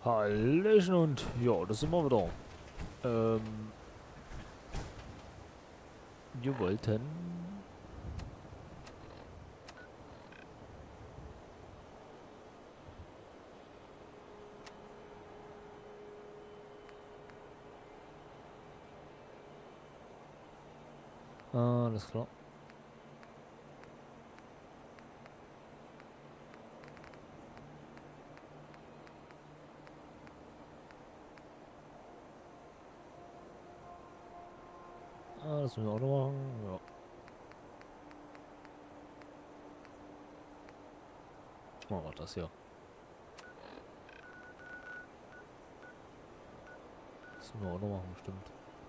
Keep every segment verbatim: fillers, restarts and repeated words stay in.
Hallöchen und ja, das sind wir wieder. Ähm, wir wollten... Ah, alles klar. Ah, das müssen wir auch noch machen. Ja. Machen wir das hier. Das müssen wir auch noch machen, bestimmt.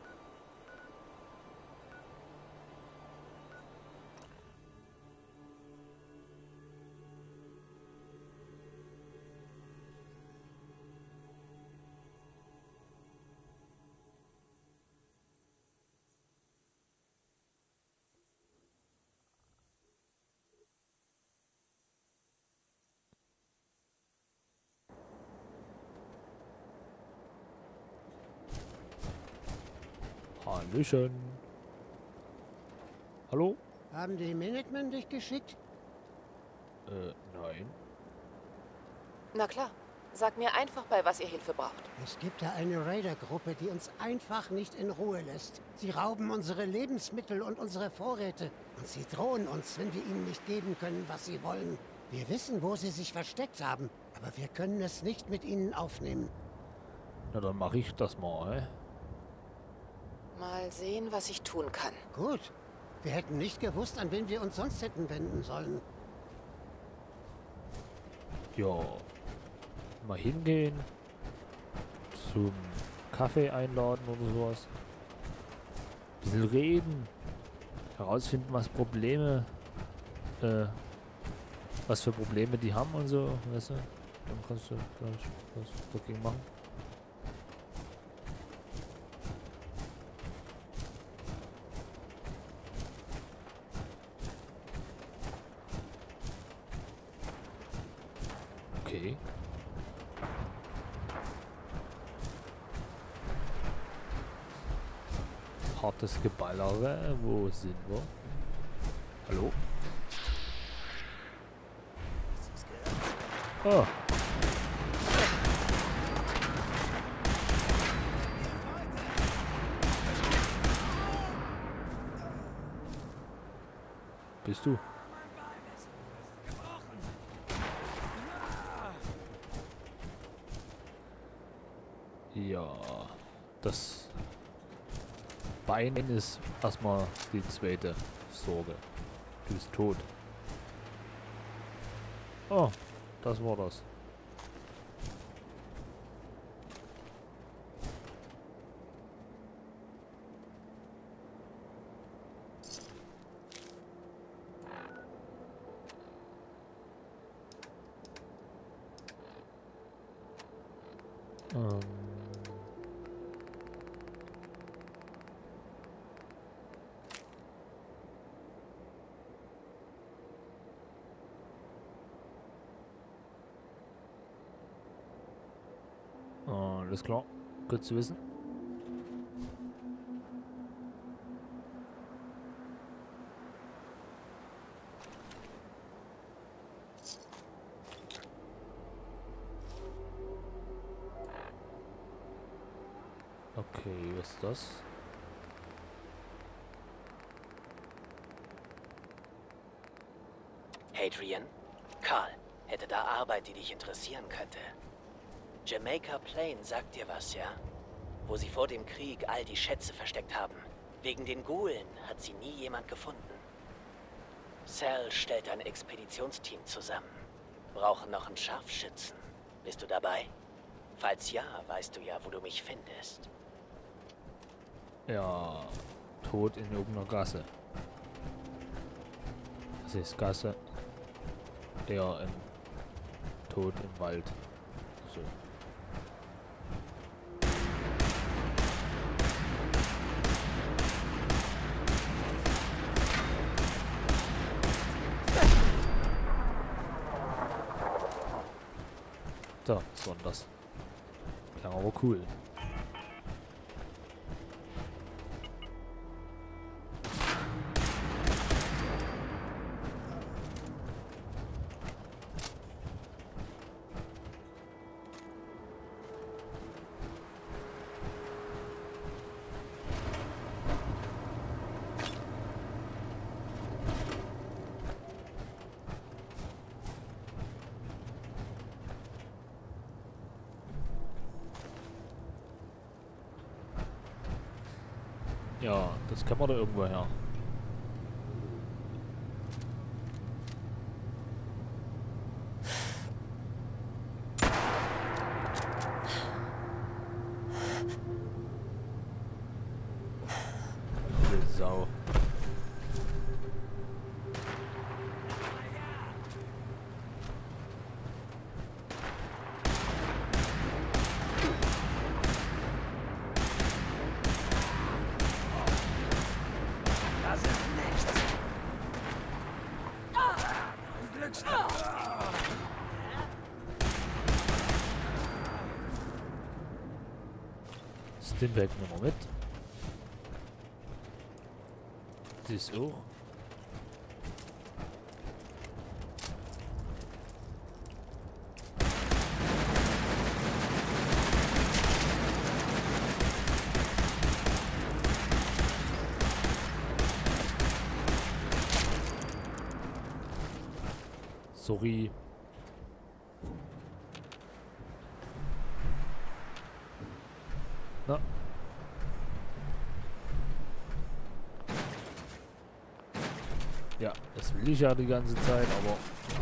Hallöchen. Hallo? Haben die Minutemen dich geschickt? Äh, nein. Na klar. Sag mir einfach, bei was ihr Hilfe braucht. Es gibt da eine Raider-Gruppe, die uns einfach nicht in Ruhe lässt. Sie rauben unsere Lebensmittel und unsere Vorräte. Und sie drohen uns, wenn wir ihnen nicht geben können, was sie wollen. Wir wissen, wo sie sich versteckt haben, aber wir können es nicht mit ihnen aufnehmen. Na, dann mache ich das mal, hä? Mal sehen, was ich tun kann. Gut. Wir hätten nicht gewusst, an wen wir uns sonst hätten wenden sollen. Ja. Mal hingehen. Zum Kaffee einladen oder sowas. Bisschen reden. Herausfinden, was Probleme, äh, was für Probleme die haben und so, weißt du? Dann kannst du vielleicht was dagegen machen. Okay. Hartes Geballere. Wo sind wir? Hallo? Oh. Bist du? Ja, das Bein ist erstmal die zweite Sorge. Du bist tot. Oh, das war das. Ähm. Alles klar, gut zu wissen. Okay, was ist das? Hadrian, Karl, hätte da Arbeit, die dich interessieren könnte. Jamaica Plain sagt dir was, ja? Wo sie vor dem Krieg all die Schätze versteckt haben. Wegen den Gulen hat sie nie jemand gefunden. Sal stellt ein Expeditionsteam zusammen. Brauchen noch einen Scharfschützen. Bist du dabei? Falls ja, weißt du ja, wo du mich findest. Ja, tot in irgendeiner Gasse. Das ist Gasse. Eher im Tod im Wald. So. So, was war denn das? Klang aber cool. Ja, das kann man da irgendwo her. Blöde Sau. Stimmbag nehmen wir mit. Das auch. Sorry. Na. Ja, das will ich ja die ganze Zeit, aber...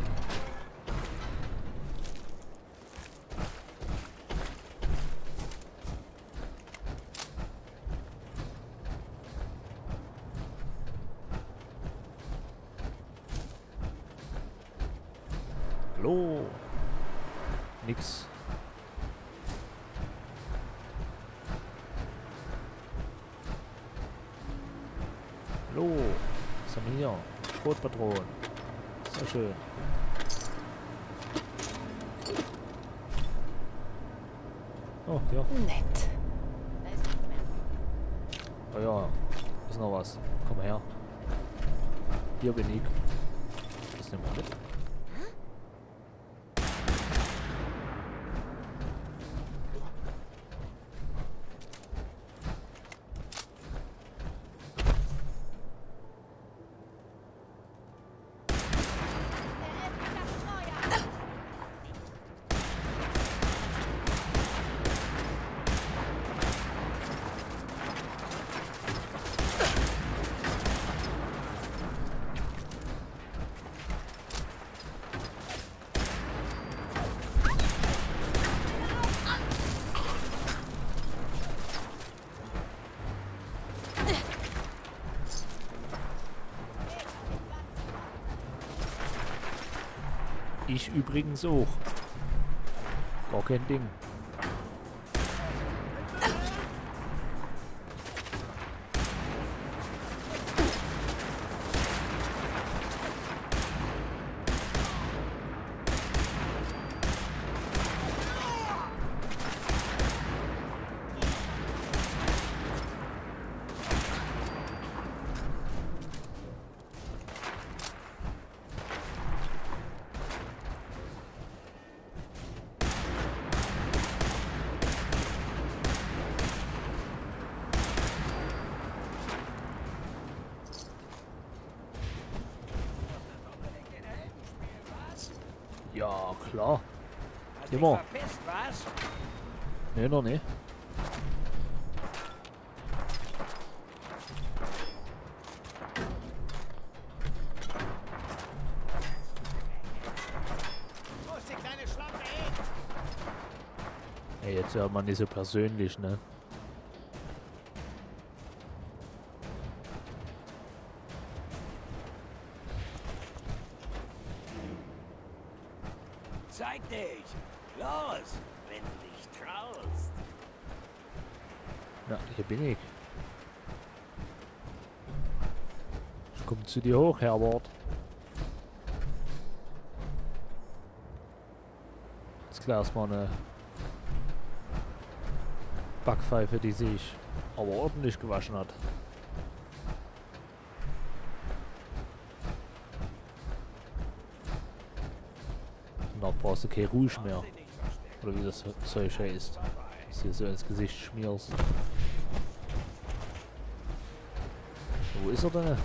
Hallo. Nix. Hallo. Was haben wir hier? Schrotpatronen. Sehr schön. Oh, ja. Nett. Oh ja. Ist noch was. Komm her. Hier bin ich. Das nehmen wir mit. Ich übrigens auch. Gar kein Ding. Ja, klar. Immer. Nee, noch nicht. Ey, jetzt hört man nicht so persönlich, ne? Zeig dich! Los, wenn du dich traust! Ja, hier bin ich. Ich komm zu dir hoch, Herbert. Jetzt gleich erstmal eine Backpfeife, die sich aber ordentlich gewaschen hat. Danach brauchst du kein Rouge mehr. Oder wie das Zeug heißt. Das hier so ins Gesicht schmierst. Wo ist er denn?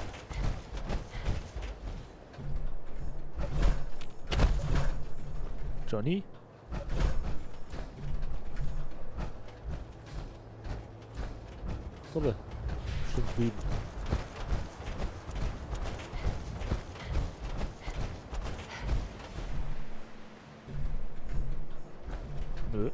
Johnny? Tolle. Stimmt drüben. Nö.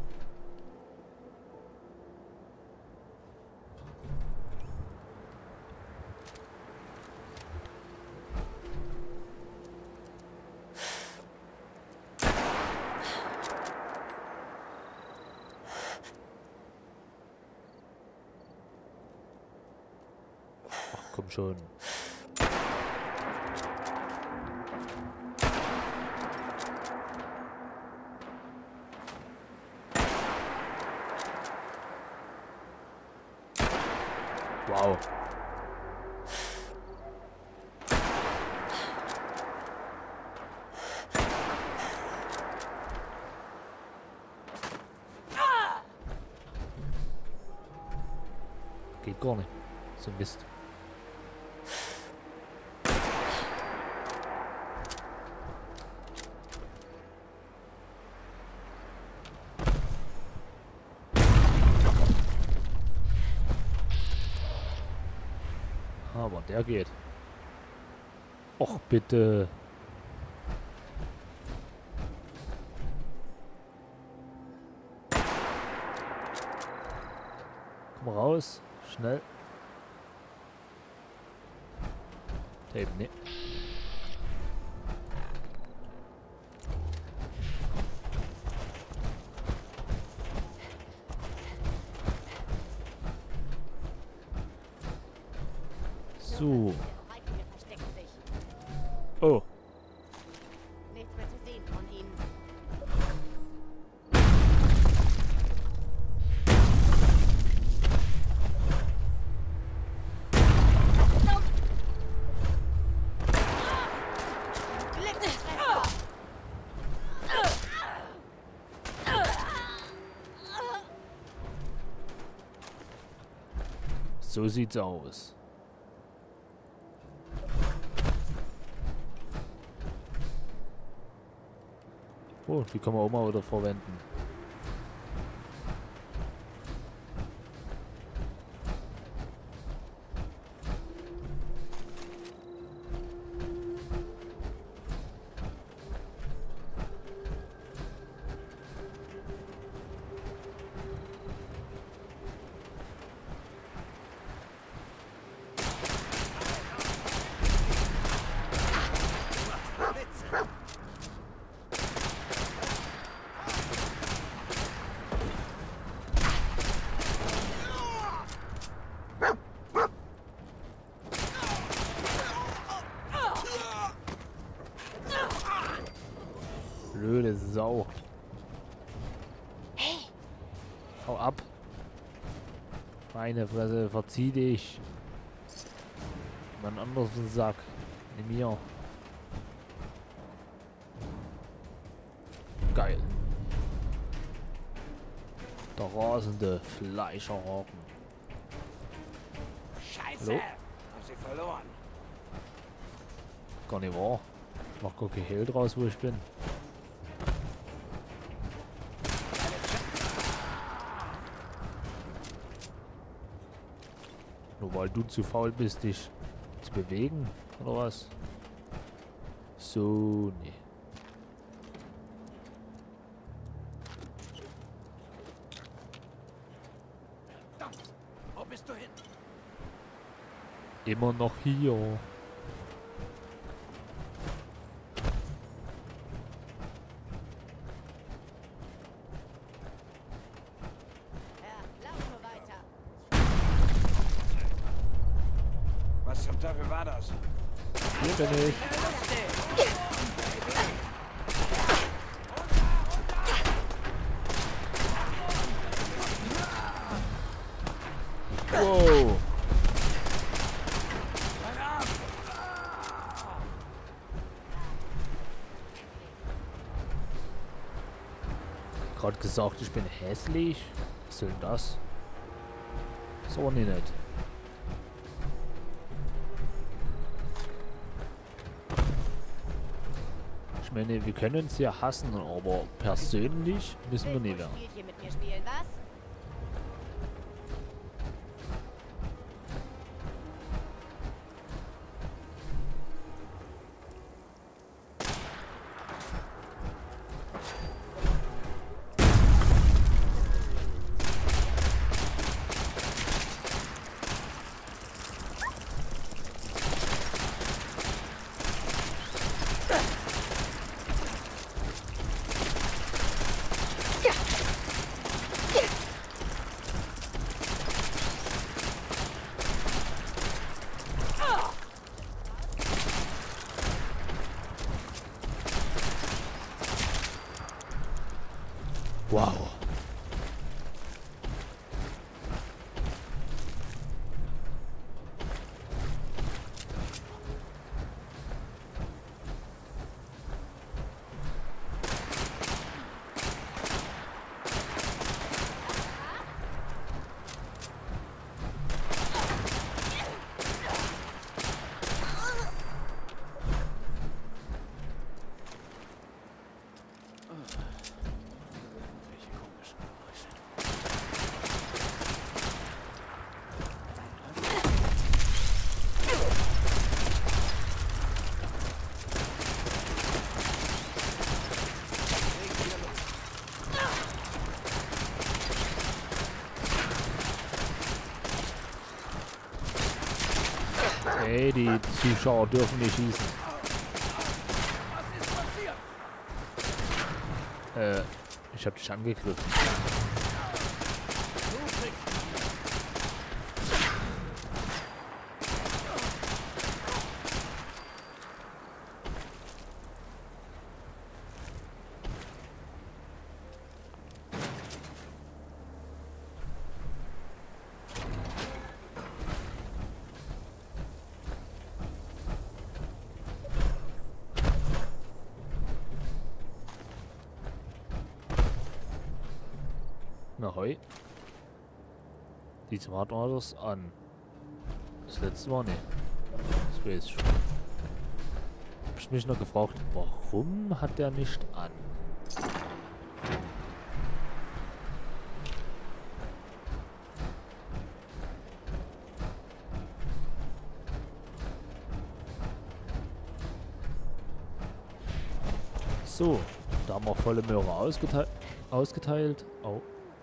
Komm schon. Wow. Geht gar nicht. So ein Mist. Aber der geht. Och, bitte. Komm raus. Schnell. Eben nicht. So. Oh. Nichts mehr zu sehen von ihnen. So sieht's aus. Oh, die kann man auch mal wieder verwenden. Blöde Sau. Hey! Hau ab. Meine Fresse, verzieh dich. Mann, anders einen Sack. Nimm mir. Geil. Der rasende Fleischerhaken. Scheiße! Hallo? Hab sie verloren. Gar nicht wahr. Ich mach gar kein Hehl draus, wo ich bin. Nur weil du zu faul bist, dich zu bewegen, oder was? So, nee. Verdammt! Wo bist du hin? Immer noch hier. Ja, lauf nur weiter. Was zum Teufel war das? Hier bin ich. Wow. Gerade gesagt, ich bin hässlich. Was soll denn das? So nicht. Ich meine, wir können uns ja hassen, aber persönlich müssen wir nicht werden. Spielchen mit mir spielen, was? Wow. Hey, die Zuschauer dürfen nicht schießen. Äh, ich hab dich angegriffen. Na hoi. Diesmal hat man das an. Das letzte war nicht. Das weiß ich schon. Hab ich mich noch gefragt, warum hat der nicht an? So, da haben wir volle Möhre ausgeteilt. ausgeteilt. Oh.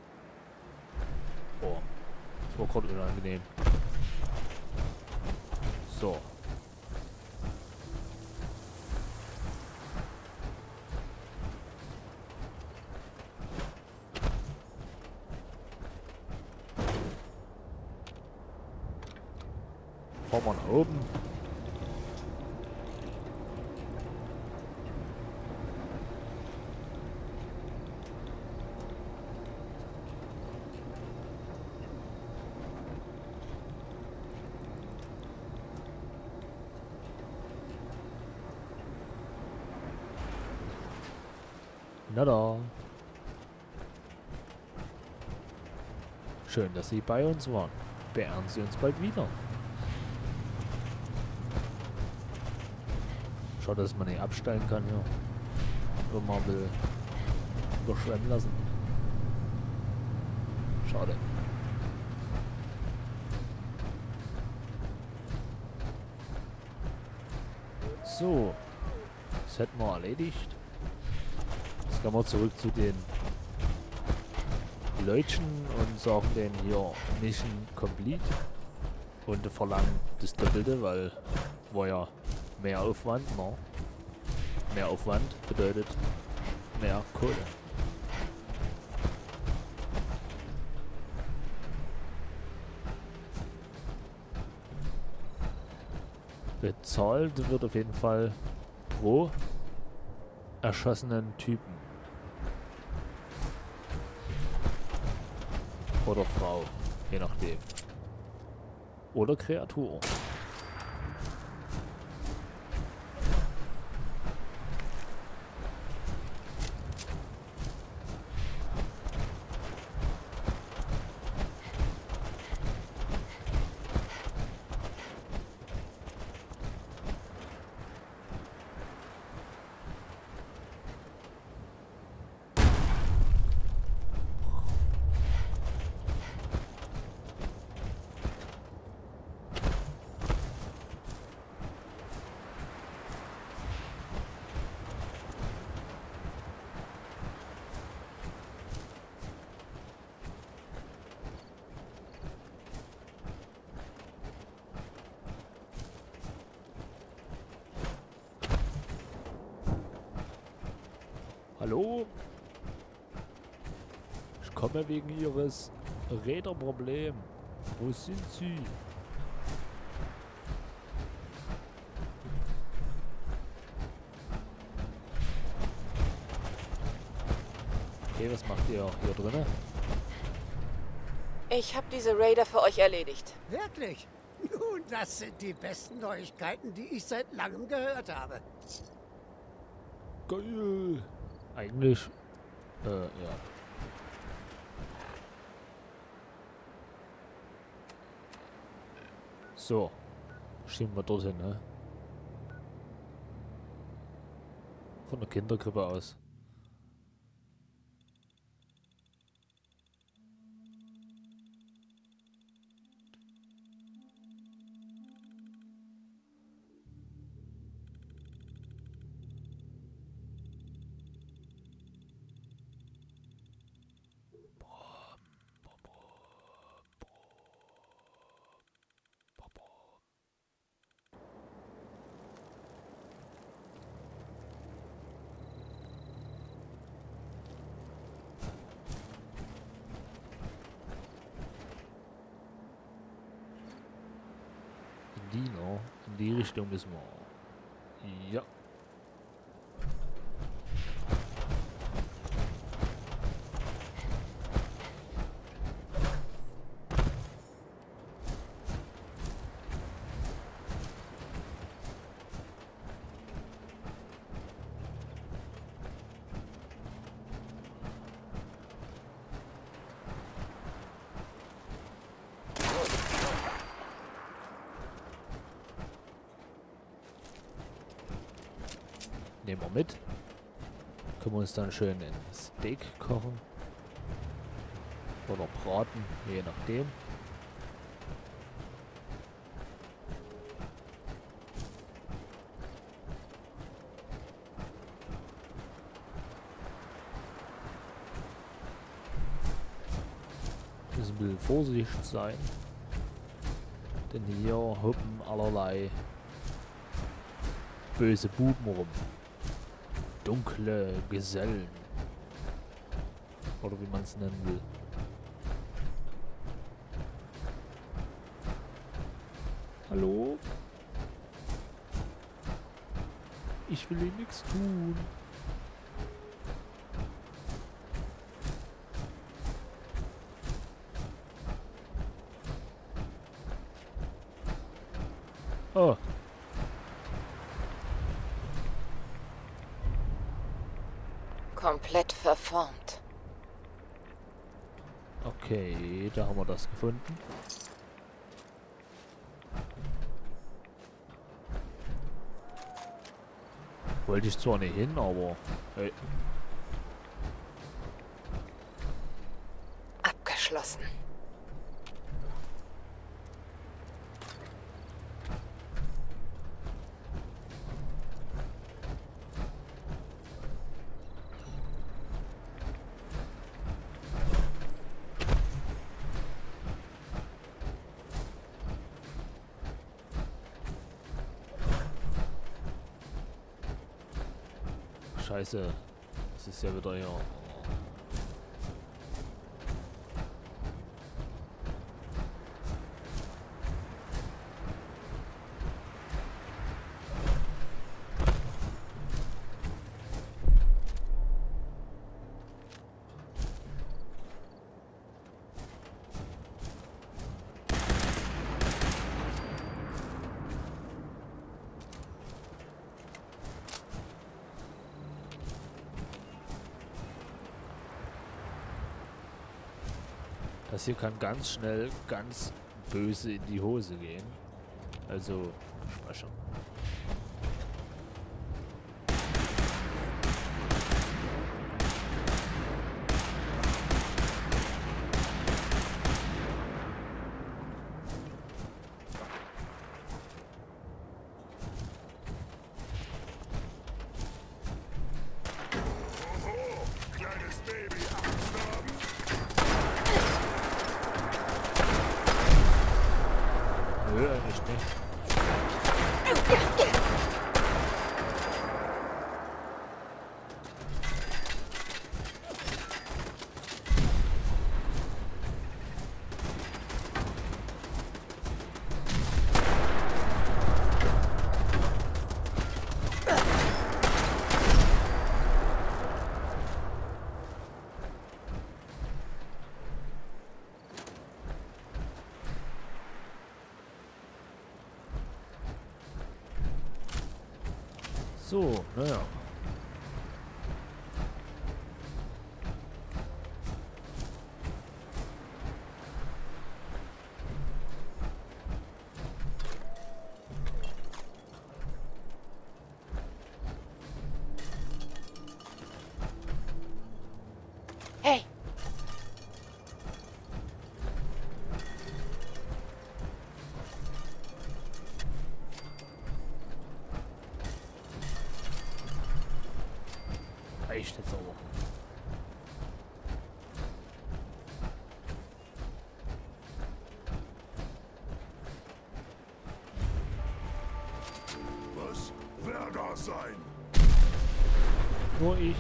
Oh, das war gerade unangenehm. So. Fahren wir nach oben. Na da. Schön, dass Sie bei uns waren. Beehren Sie uns bald wieder. Schade, dass man nicht absteigen kann hier. Oder man will überschwemmen lassen. Schade. So. Das hätten wir erledigt. Jetzt gehen wir zurück zu den Leutchen und sagen denen hier Mission Complete. Und verlangen das Doppelte, weil war ja mehr Aufwand, ne? Mehr Aufwand bedeutet mehr Kohle. Bezahlt wird auf jeden Fall pro erschossenen Typen. Oder Frau, je nachdem. Oder Kreatur. Hallo? Ich komme wegen Ihres Räderproblems. Wo sind Sie? Okay, was macht ihr hier drinnen? Ich habe diese Raider für euch erledigt. Wirklich? Nun, das sind die besten Neuigkeiten, die ich seit langem gehört habe. Geil. Eigentlich, äh, ja. So. Schieben wir dorthin, ne? Von der Kinderkrippe aus. Die noch. In die Richtung müssen wir. Ja. Nehmen wir mit. Können wir uns dann schön ein Steak kochen. Oder braten, je nachdem. Müssen ein bisschen vorsichtig sein. Denn hier hoppen allerlei böse Buben rum. Dunkle Gesellen. Oder wie man es nennen will. Hallo? Ich will Ihnen nichts tun. Oh. Komplett verformt. Okay, da haben wir das gefunden. Wollte ich zwar nicht hin, aber... Hey. Abgeschlossen. Scheiße. Das ist ja wieder hier. Das hier kann ganz schnell ganz böse in die Hose gehen. Also, mal schauen. Kleines Baby, Angst haben? Nö, eigentlich nicht. So, naja. Hey! Reicht jetzt aber. Was? Wer da sein? Nur ich.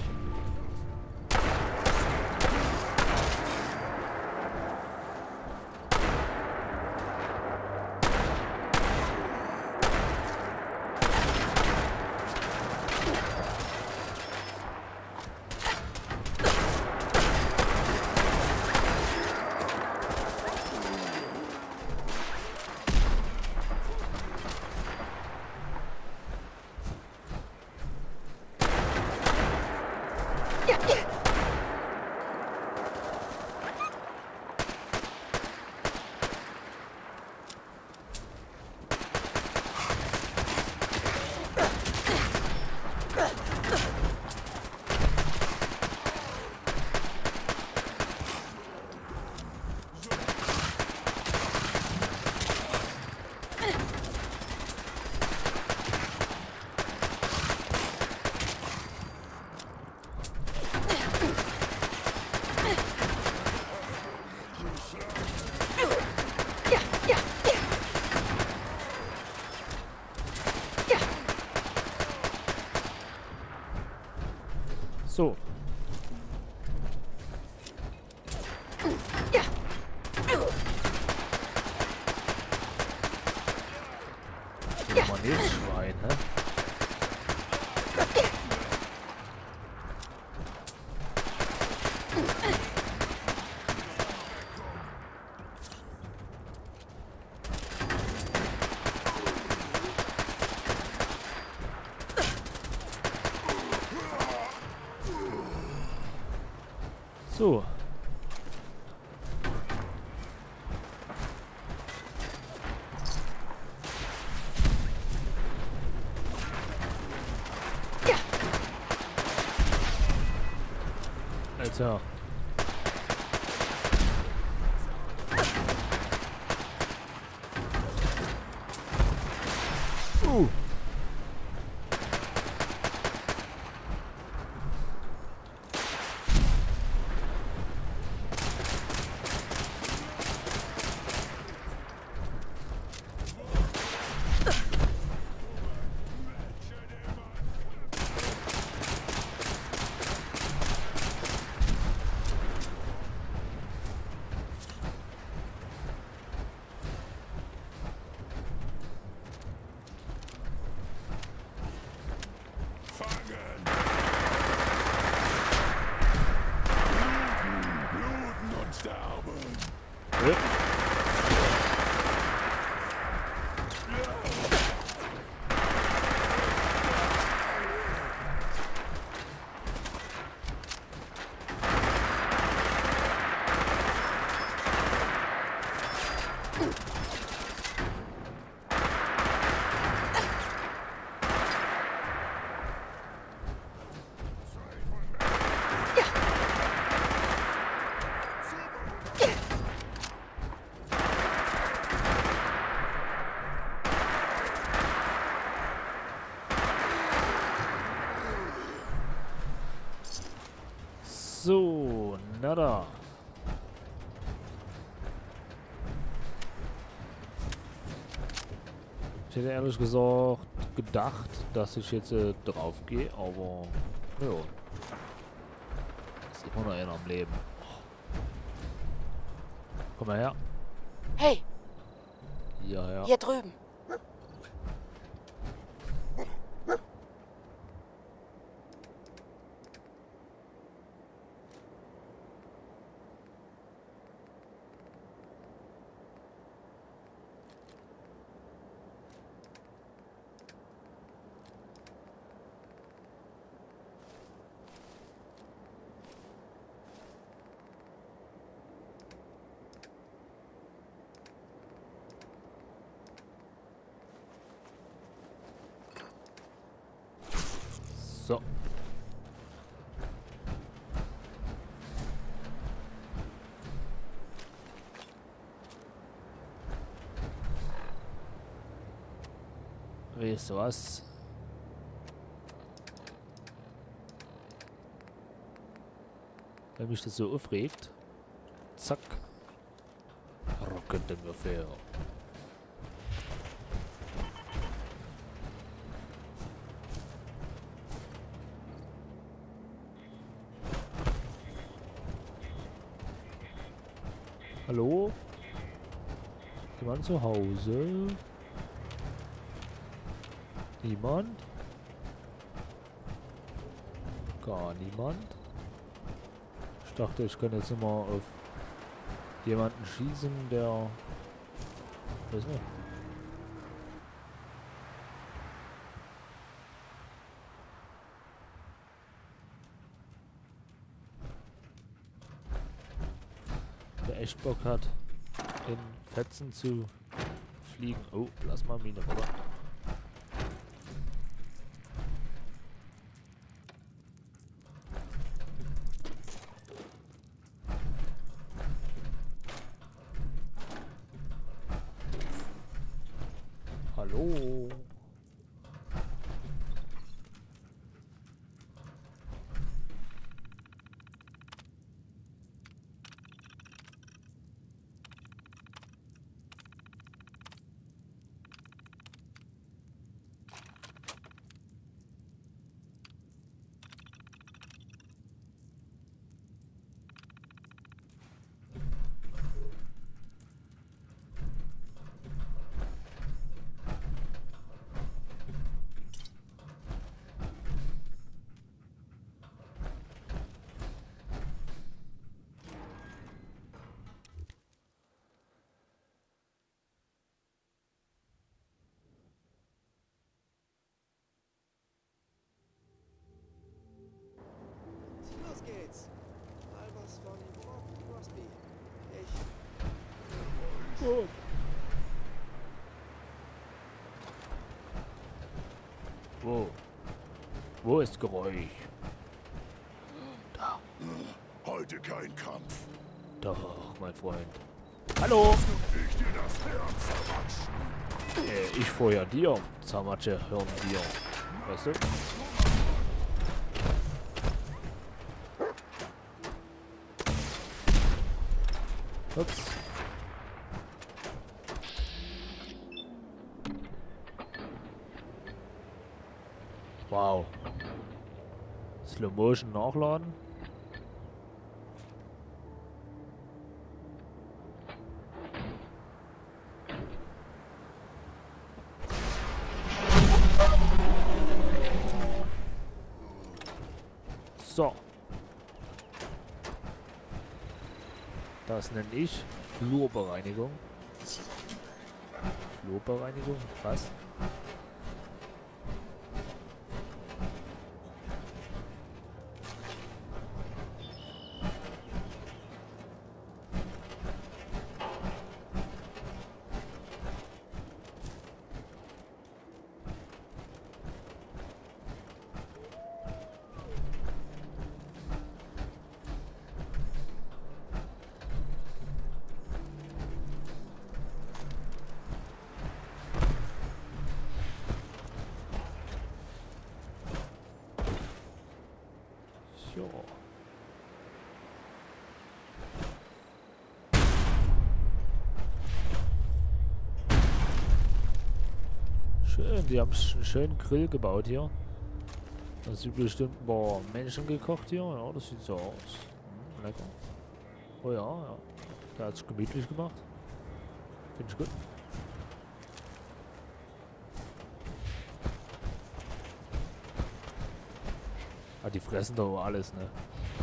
So. Magnetschwein, hä? So. Alter. Uh. Fangen! Bluten und sterben! Äh. So, na da. Ich hätte ehrlich gesagt gedacht, dass ich jetzt äh, drauf gehe, aber ja. Ist immer noch einer am Leben. Komm mal her. Hey, Ja, ja. hier drüben. So. Weißt du was? Wenn mich das so aufregt, zack, rocken wir fair. Hallo? Jemand zu Hause? Niemand? Gar niemand? Ich dachte, ich könnte jetzt immer auf jemanden schießen, der... Weiß nicht. Der echt Bock hat, in Fetzen zu fliegen. Oh, lass mal Mine, oder? Hallo? Los geht's. Albers von Fort Crosby. Ich. Oh. Wo? Wo ist Geräusch? Da. Heute kein Kampf. Doch, mein Freund. Hallo? Ich dir das Herz zermatsch. Äh, ich vorher dir. Zamatsche, hören dir. Weißt du? Ups. Wow. Slow Motion nachladen. So. Das nenne ich Flurbereinigung. Flurbereinigung? Was? Schön, die haben einen schönen Grill gebaut hier. Da sind bestimmt ein paar Menschen gekocht hier. Ja, das sieht so aus. Hm, lecker. Oh ja, ja. Der hat es gemütlich gemacht. Finde ich gut. Ah, die fressen doch alles, ne?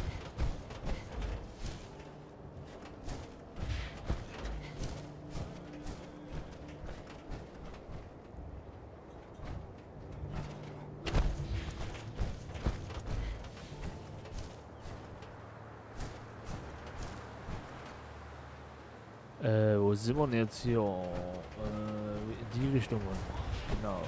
Äh, wo sind wir denn jetzt hier? Äh, in die Richtung. Genau.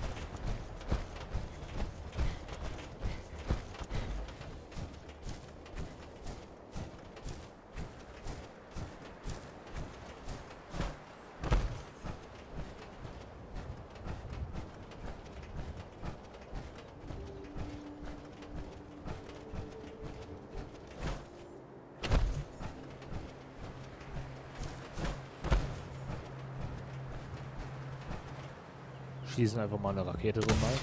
Schießen einfach mal eine Rakete rum rein.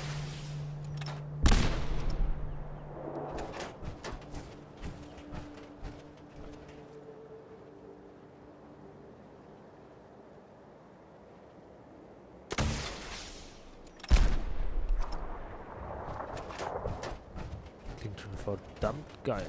Klingt schon verdammt geil.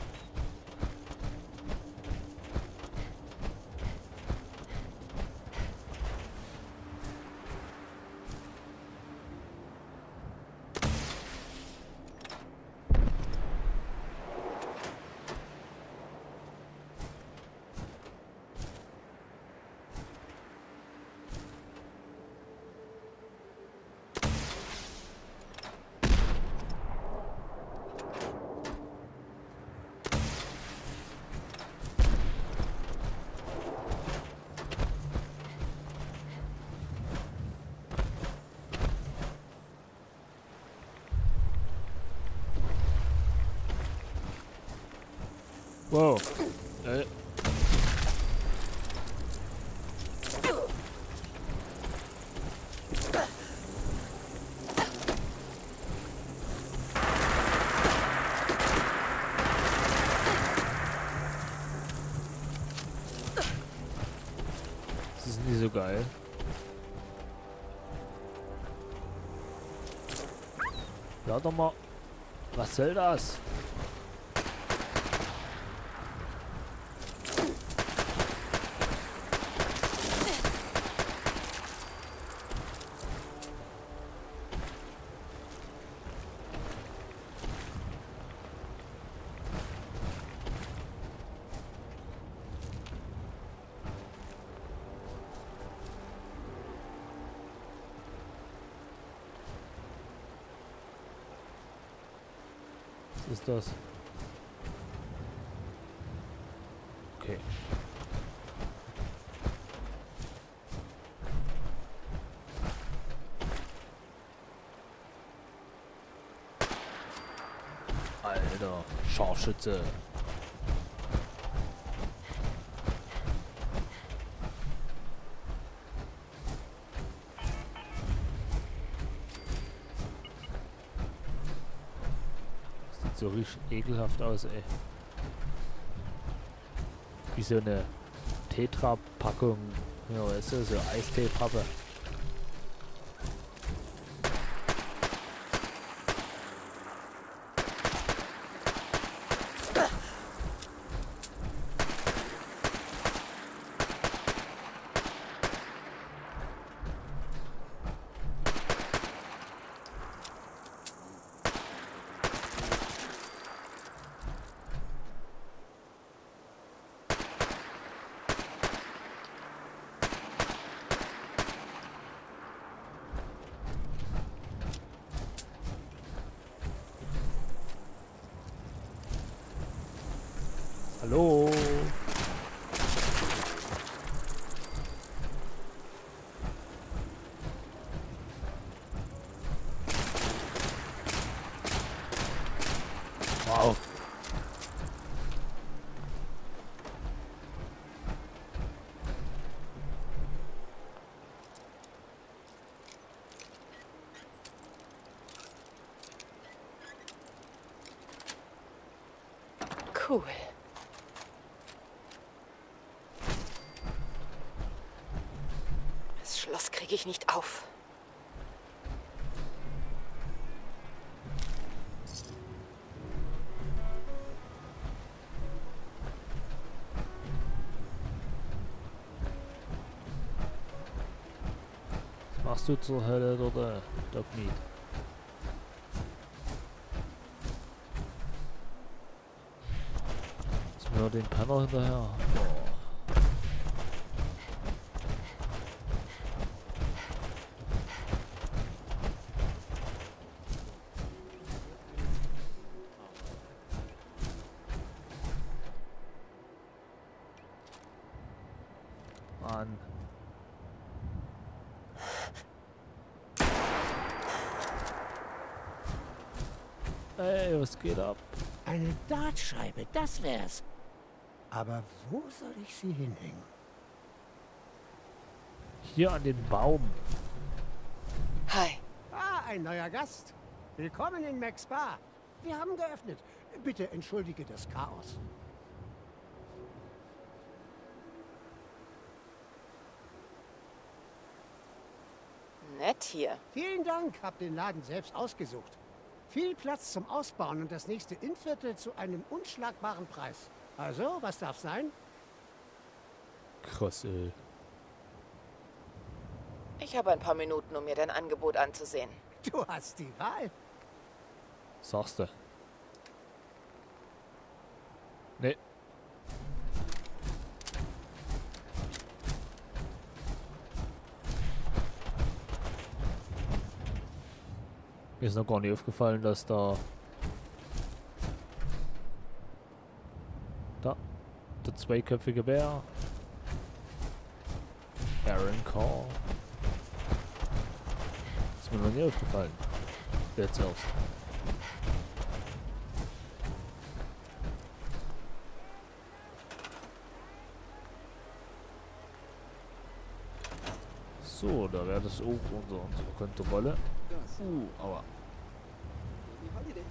Wow. Äh. Das ist nicht so geil. Ja, doch mal. Was soll das? Was ist das? Okay. Alter, Scharfschütze. So richtig ekelhaft aus, ey. Wie so eine Tetra-Packung. Ja, weißt du, so Eistee-Pappe. Hallo? Wow. Cool. Das Schloss kriege ich nicht auf. Was machst du zur Hölle dort, äh, Dogmeat? Ist mir den Penner hinterher. Boah. Mann. Ey, was geht ab? Eine Dartscheibe, das wär's. Aber wo soll ich sie hinhängen? Hier an den Baum. Hi. Ah, ein neuer Gast. Willkommen in Max Bar. Wir haben geöffnet. Bitte entschuldige das Chaos. Nett hier. Vielen Dank, hab den Laden selbst ausgesucht. Viel Platz zum Ausbauen und das nächste Innviertel zu einem unschlagbaren Preis. Also, was darf sein? Krass, ey. Ich habe ein paar Minuten, um mir dein Angebot anzusehen. Du hast die Wahl. Sagst du. Nee. Mir ist noch gar nicht aufgefallen, dass da... Da. Der zweiköpfige Bär. Aaron Carr. Ist mir noch nie aufgefallen. Jetzt erst. So, da wäre das auch unser, unsere Kontrolle. Uh, aber. Holiday.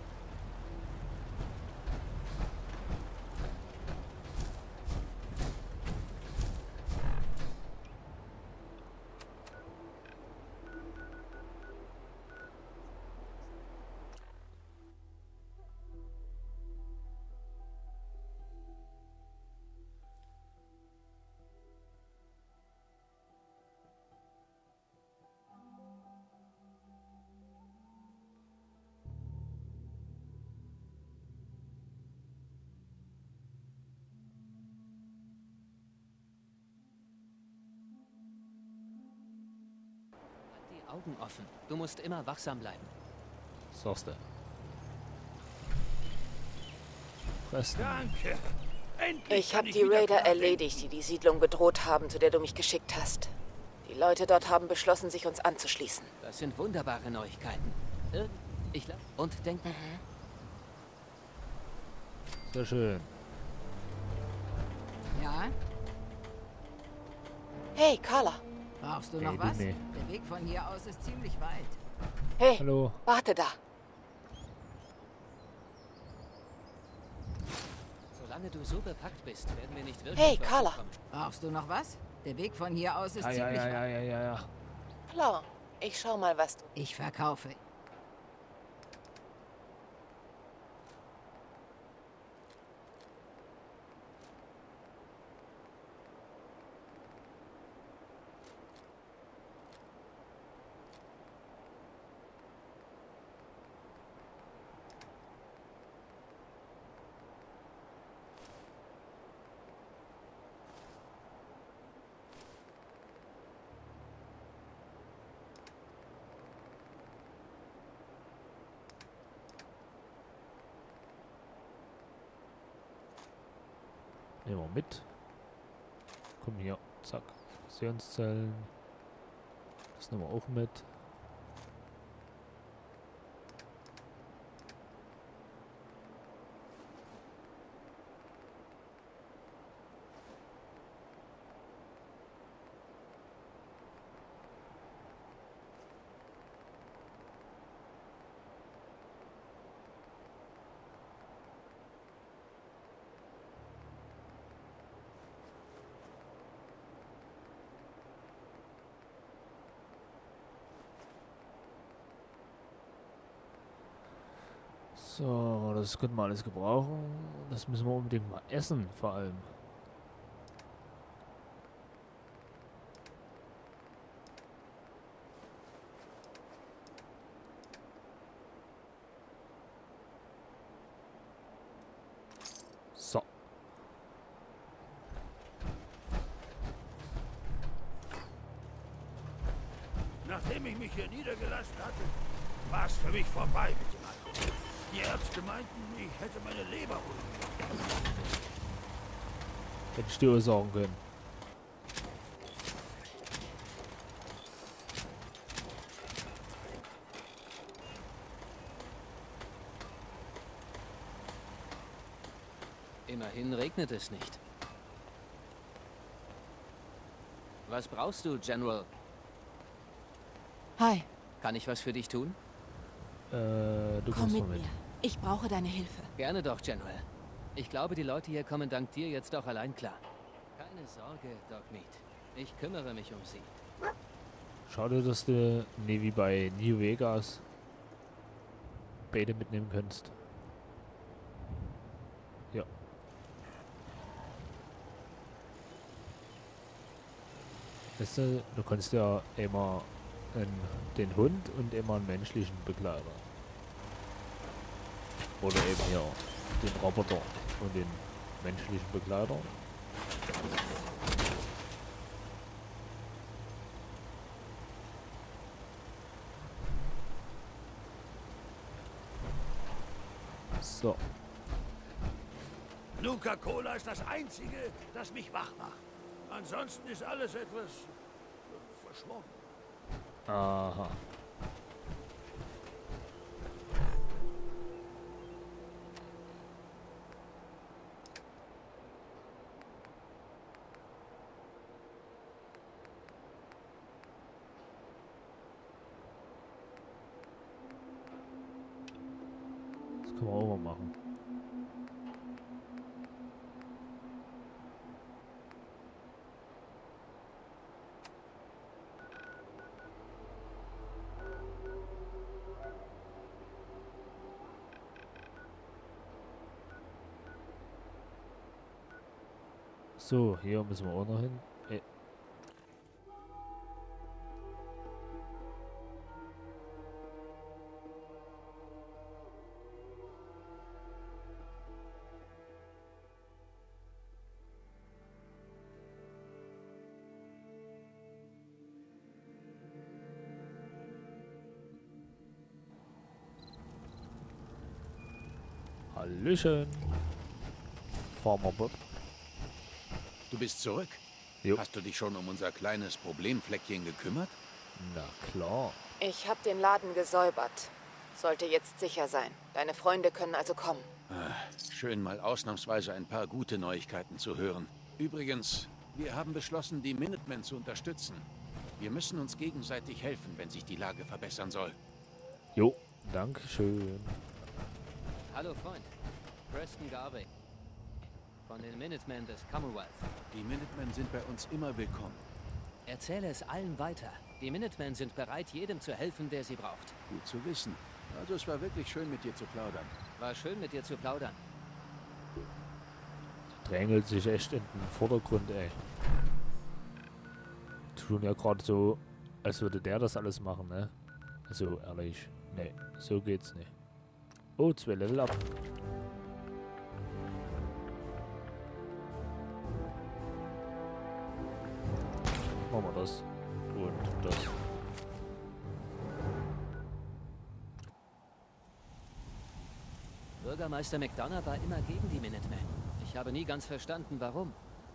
Die Augen offen. Du musst immer wachsam bleiben. Sagst du. Fressen. Danke. Endlich Ich kann habe die wieder Raider klar erledigt, die die Siedlung bedroht haben, zu der du mich geschickt hast. Die Leute dort haben beschlossen, sich uns anzuschließen. Das sind wunderbare Neuigkeiten. Irgend- Ich la- und denken. Sehr schön. Ja? Hey, Carla. Brauchst du Nee, noch du was? nee. Der Weg von hier aus ist ziemlich weit. Hey, Hallo. warte da. Solange du so bepackt bist, werden wir nicht wirklich. Hey, Carla. vorankommen. Brauchst du noch was? Der Weg von hier aus ist Ja, ja, ziemlich ja, weit. ja, ja, ja, ja. Klar, ich schau mal, was du... Ich verkaufe. Nehmen wir mit. Komm hier. Zack. Fusionszellen. Das nehmen wir auch mit. So, das können wir alles gebrauchen. Das müssen wir unbedingt mal essen, vor allem. So. Nachdem ich mich hier niedergelassen hatte, war es für mich vorbei mit dem Alkohol. Die Ärzte meinten, ich hätte meine Leber ruiniert. Hätte ich dir auch sagen können. Immerhin regnet es nicht. Was brauchst du, General? Hi, Kann ich was für dich tun? Äh, du komm kommst mit mal mit. mir. Ich brauche deine Hilfe. Gerne doch, General. Ich glaube, die Leute hier kommen dank dir jetzt auch allein klar. Keine Sorge, Dogmeat. Ich kümmere mich um sie. Schade, dass du nie wie bei New Vegas beide mitnehmen kannst. Ja. Weißt du, du kannst ja immer einen, den Hund und immer einen menschlichen Begleiter. Oder eben hier den Roboter und den menschlichen Begleiter. So. Nuka-Cola ist das Einzige, das mich wach macht. Ansonsten ist alles etwas äh, verschwommen. Aha. Das können wir auch mal machen. So, hier müssen wir auch noch hin. Äh. Hallöchen. Farmer Bob. Du bist zurück? Jo. Hast du dich schon um unser kleines Problemfleckchen gekümmert? Na klar. Ich habe den Laden gesäubert. Sollte jetzt sicher sein. Deine Freunde können also kommen. Ah, schön, mal ausnahmsweise ein paar gute Neuigkeiten zu hören. Übrigens, wir haben beschlossen, die Minutemen zu unterstützen. Wir müssen uns gegenseitig helfen, wenn sich die Lage verbessern soll. Jo, danke schön. Hallo, Freund. Preston Garvey. Von den Minutemen des Commonwealth. Die Minutemen sind bei uns immer willkommen. Erzähle es allen weiter. Die Minutemen sind bereit, jedem zu helfen, der sie braucht. Gut zu wissen. Also es war wirklich schön, mit dir zu plaudern. War schön, mit dir zu plaudern. Drängelt sich echt in den Vordergrund, ey. Tun ja gerade so, als würde der das alles machen, ne? Also, ehrlich. Ne, so geht's nicht. Oh, zwei Level up. Machen wir das. Und das. Bürgermeister McDonough war immer gegen die Minutemen. Ich habe nie ganz verstanden, warum.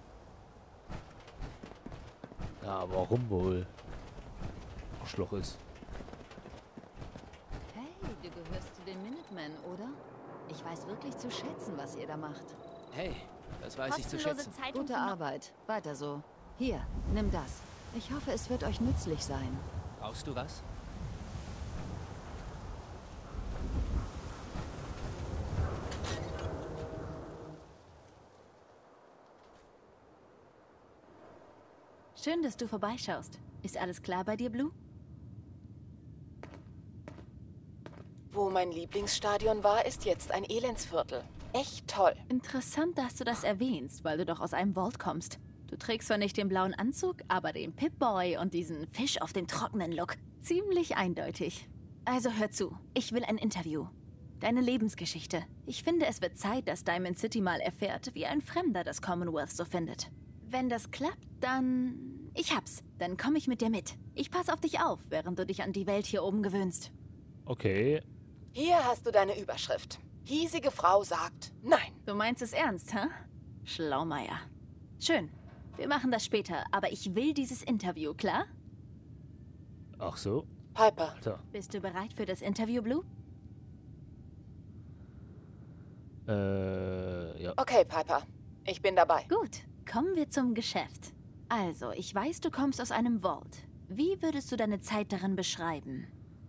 Ja, warum wohl? Arschloch ist. Hey, du gehörst zu den Minutemen, oder? Ich weiß wirklich zu schätzen, was ihr da macht. Hey, das weiß ich zu schätzen. Gute Arbeit. Weiter so. Hier, nimm das. Ich hoffe, es wird euch nützlich sein. Brauchst du was? Schön, dass du vorbeischaust. Ist alles klar bei dir, Blue? Wo mein Lieblingsstadion war, ist jetzt ein Elendsviertel. Echt toll. Interessant, dass du das erwähnst, weil du doch aus einem Vault kommst. Du trägst zwar nicht den blauen Anzug, aber den Pip-Boy und diesen Fisch auf dem trockenen Look. Ziemlich eindeutig. Also hör zu, ich will ein Interview. Deine Lebensgeschichte. Ich finde, es wird Zeit, dass Diamond City mal erfährt, wie ein Fremder das Commonwealth so findet. Wenn das klappt, dann... Ich hab's. Dann komme ich mit dir mit. Ich passe auf dich auf, während du dich an die Welt hier oben gewöhnst. Okay. Hier hast du deine Überschrift. Hiesige Frau sagt nein. Du meinst es ernst, hä? Schlaumeier. Schön. Wir machen das später, aber ich will dieses Interview, klar? Ach so. Piper. So. Bist du bereit für das Interview, Blue? Äh, ja. Okay, Piper. Ich bin dabei. Gut. Kommen wir zum Geschäft. Also, ich weiß, du kommst aus einem Vault. Wie würdest du deine Zeit darin beschreiben?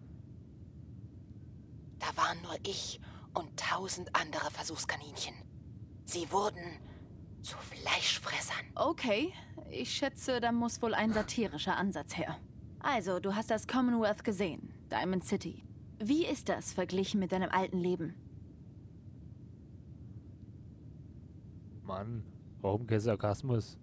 Da waren nur ich und tausend andere Versuchskaninchen. Sie wurden zu Fleischfressern. Okay, ich schätze, da muss wohl ein satirischer Ansatz her. Also, du hast das Commonwealth gesehen, Diamond City. Wie ist das verglichen mit deinem alten Leben? Mann, warum kein Sarkasmus?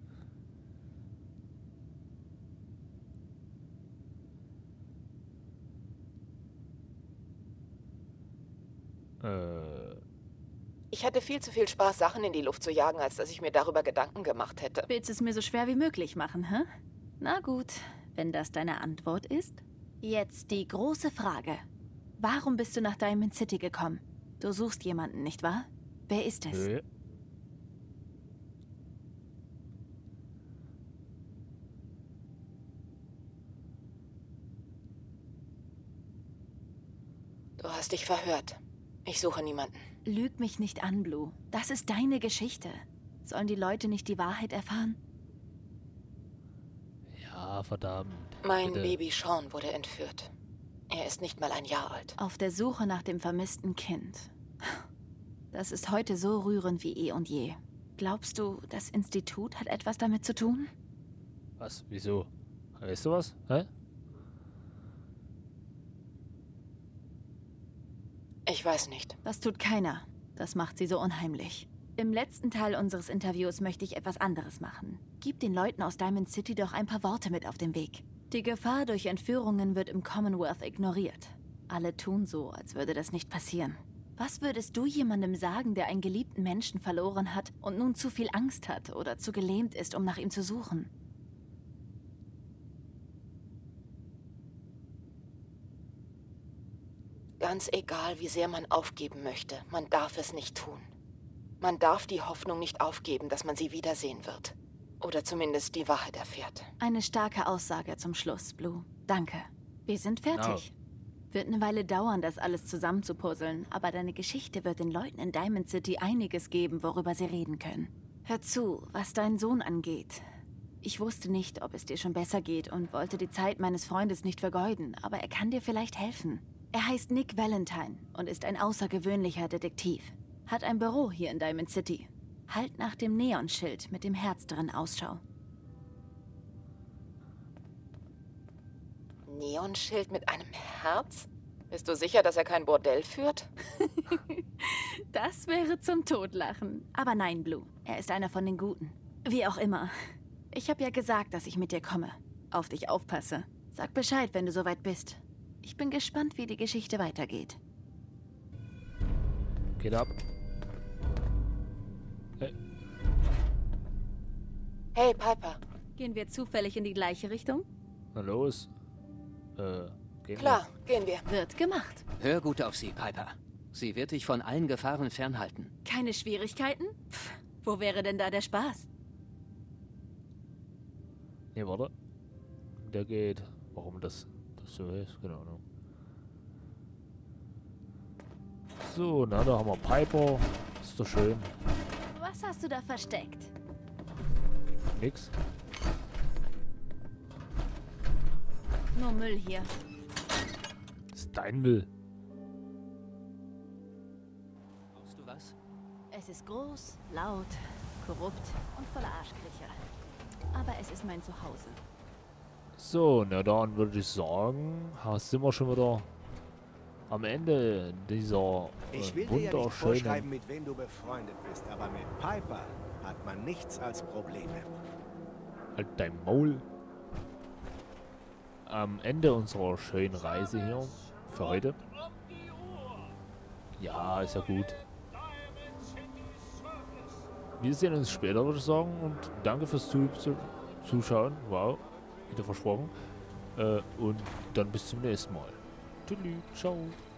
Äh... Ich hatte viel zu viel Spaß, Sachen in die Luft zu jagen, als dass ich mir darüber Gedanken gemacht hätte. Willst es mir so schwer wie möglich machen, hä? Na gut, wenn das deine Antwort ist. Jetzt die große Frage. Warum bist du nach Diamond City gekommen? Du suchst jemanden, nicht wahr? Wer ist es? Nö. Du hast dich verhört. Ich suche niemanden. Lüg mich nicht an, Blue. Das ist deine Geschichte. Sollen die Leute nicht die Wahrheit erfahren? Ja, verdammt. Mein Bitte. Baby Sean wurde entführt. Er ist nicht mal ein Jahr alt. Auf der Suche nach dem vermissten Kind. Das ist heute so rührend wie eh und je. Glaubst du, das Institut hat etwas damit zu tun? Was? Wieso? Weißt du was? Hä? Ich weiß nicht. Das tut keiner. Das macht sie so unheimlich. Im letzten Teil unseres Interviews möchte ich etwas anderes machen. Gib den Leuten aus Diamond City doch ein paar Worte mit auf den Weg. Die Gefahr durch Entführungen wird im Commonwealth ignoriert. Alle tun so, als würde das nicht passieren. Was würdest du jemandem sagen, der einen geliebten Menschen verloren hat und nun zu viel Angst hat oder zu gelähmt ist, um nach ihm zu suchen? Ganz egal, wie sehr man aufgeben möchte, man darf es nicht tun. Man darf die Hoffnung nicht aufgeben, dass man sie wiedersehen wird. Oder zumindest die Wahrheit erfährt. Eine starke Aussage zum Schluss, Blue. Danke. Wir sind fertig. No. Wird eine Weile dauern, das alles zusammenzupuzzeln, aber deine Geschichte wird den Leuten in Diamond City einiges geben, worüber sie reden können. Hör zu, was deinen Sohn angeht. Ich wusste nicht, ob es dir schon besser geht und wollte die Zeit meines Freundes nicht vergeuden, aber er kann dir vielleicht helfen. Er heißt Nick Valentine und ist ein außergewöhnlicher Detektiv. Hat ein Büro hier in Diamond City. Halt nach dem Neonschild mit dem Herz drin Ausschau. Neonschild mit einem Herz? Bist du sicher, dass er kein Bordell führt? Das wäre zum Totlachen. Aber nein, Blue. Er ist einer von den Guten. Wie auch immer. Ich habe ja gesagt, dass ich mit dir komme. Auf dich aufpasse. Sag Bescheid, wenn du soweit bist. Ich bin gespannt, wie die Geschichte weitergeht. Geht ab. Hey. Hey, Piper. Gehen wir zufällig in die gleiche Richtung? Na los. Äh, gehen Klar, wir. gehen wir. Wird gemacht. Hör gut auf sie, Piper. Sie wird dich von allen Gefahren fernhalten. Keine Schwierigkeiten? Pff, wo wäre denn da der Spaß? Nee, warte. Der geht. Warum das... so ist, keine Ahnung. So, na, da haben wir Piper. Ist doch schön. Was hast du da versteckt? Nix. Nur Müll hier. Das ist dein Müll. Brauchst du was? Es ist groß, laut, korrupt und voller Arschkriecher. Aber es ist mein Zuhause. So, na dann würde ich sagen, ha, sind wir schon wieder am Ende dieser äh, Ich will dir ja nicht vorschreiben, wunderschönen... mit wem du befreundet bist, aber mit Piper hat man nichts als Probleme. Halt dein Maul. Am Ende unserer schönen Reise hier für heute. Ja, ist ja gut. Wir sehen uns später, würde ich sagen. Und danke fürs Zu zu Zuschauen. Wow, wieder versprochen. Äh, und dann bis zum nächsten Mal. Tschüss, ciao.